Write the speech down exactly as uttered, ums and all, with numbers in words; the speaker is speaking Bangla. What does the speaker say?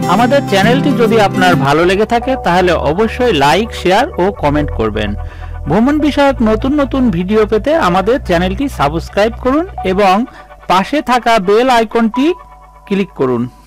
আমাদের চ্যানেলটি যদি আপনার ভালো লেগে থাকে তাহলে অবশ্যই লাইক, শেয়ার ও কমেন্ট করবেন। ভ্রমণ বিষয়ক নতুন নতুন ভিডিও পেতে আমাদের চ্যানেলটি সাবস্ক্রাইব করুন এবং পাশে থাকা বেল আইকনটি ক্লিক করুন।